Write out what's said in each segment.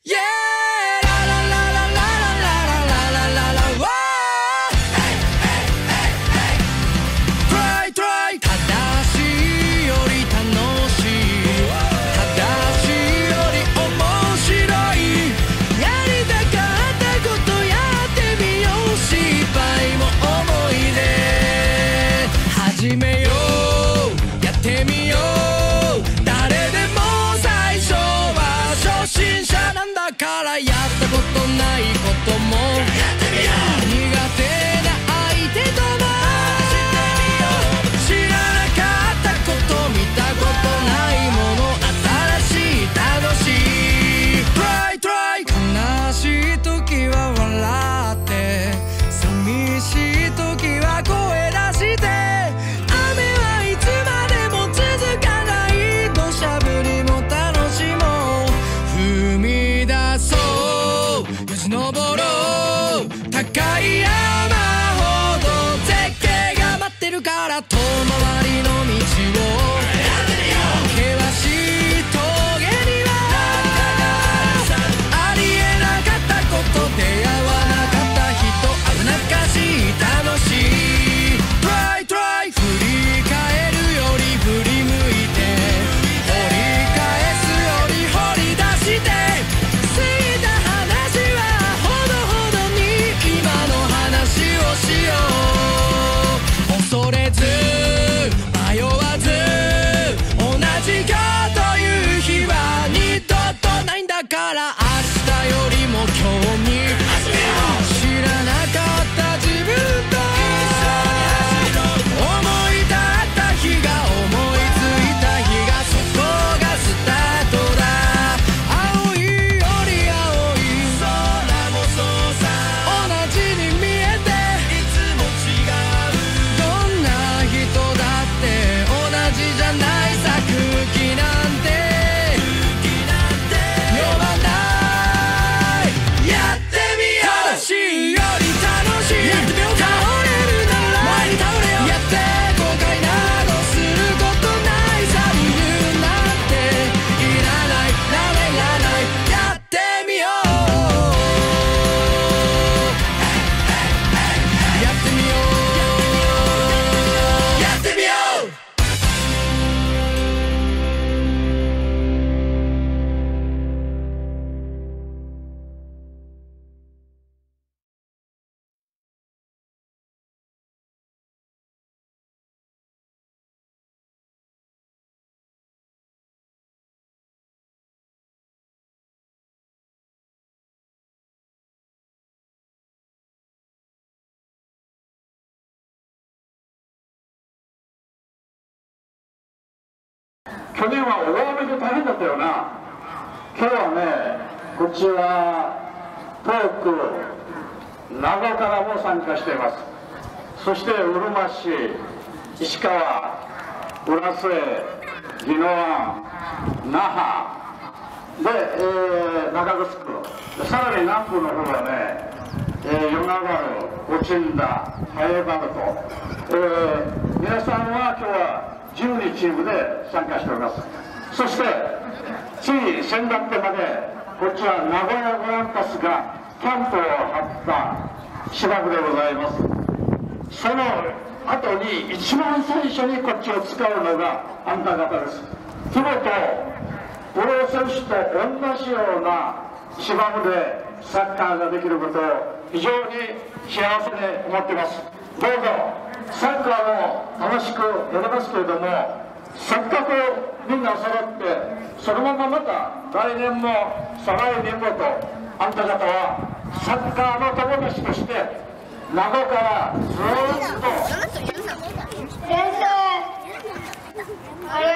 去年は大雨で大変だったよな。今日はね、こちら東区名護からも参加しています。そしてうるま市、石川、浦添、宜野湾、那覇で、中城、さらに南部の方はね、与那原、落んだ、ハエバルト、皆さんは今日は12チームで参加しております。そしてつい先だってまでこちら名古屋グランパスがキャンプを張った芝生でございます。その後に一番最初にこっちを使うのがあんた方です。プロとプロ選手と同じような芝生でサッカーができることを非常に幸せに思っています。どうぞサッカーも楽しくやりますけれども、せっかくみんな揃ってそのまままた来年も再来年もと、あんた方はサッカーの友達として名護からずっと先生、我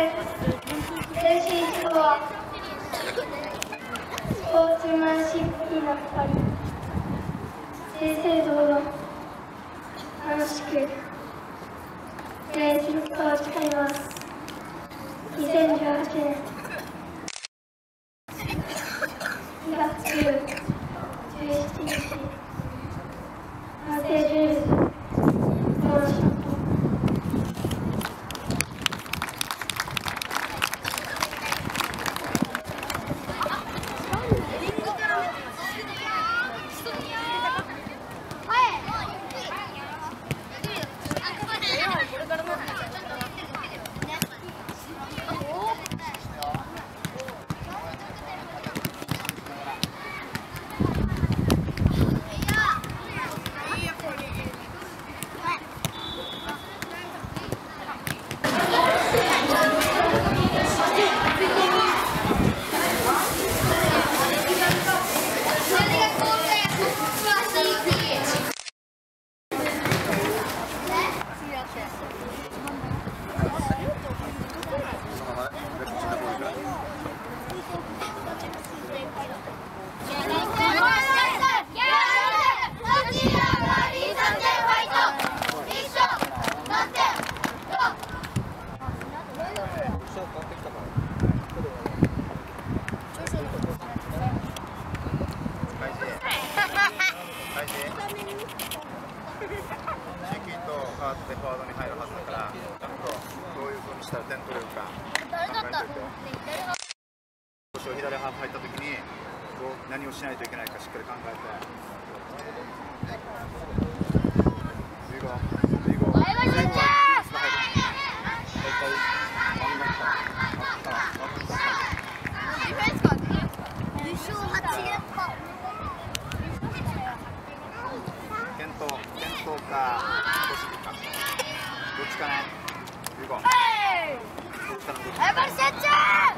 々精神指導はスポーツマンシップになったり正々堂々楽しくプレーすることを誓います。2018年2月17日完成10時どうでしょう。 でフォワードに入るはずだから、ちゃんとどういう風にしたら点取れるか考えておいて。左ハーフ入った時に何をしないといけないかしっかり考えて。健闘かどっちかね。どっちかな。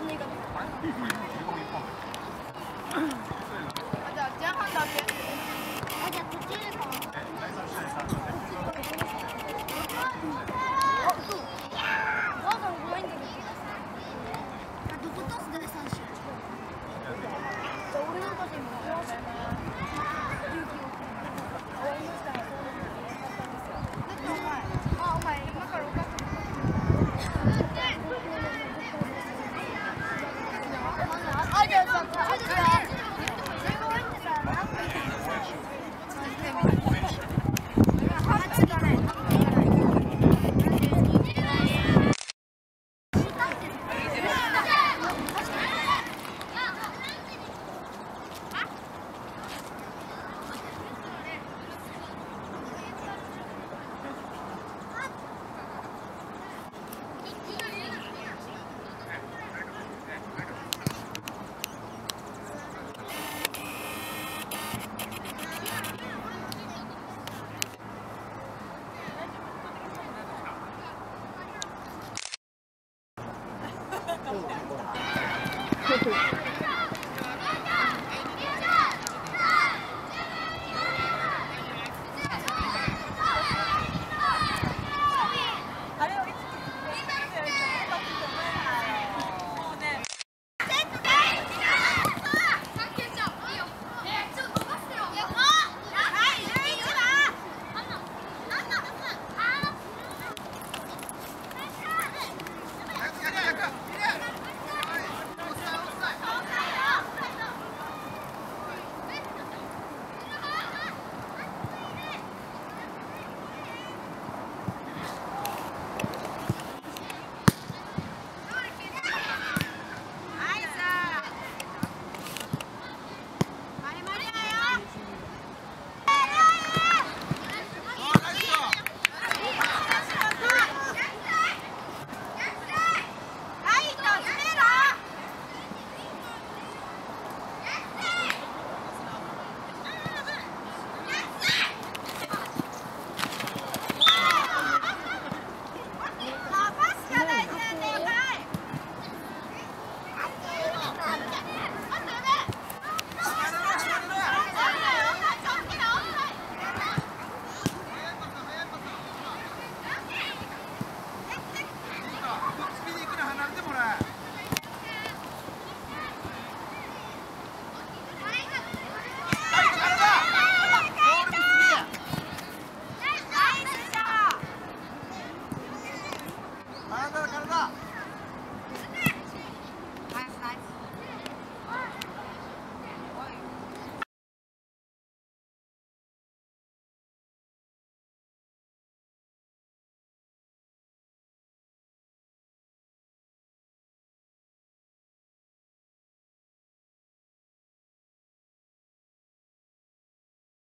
じゃあ前半だけ。 じゃあ途中でかも。 体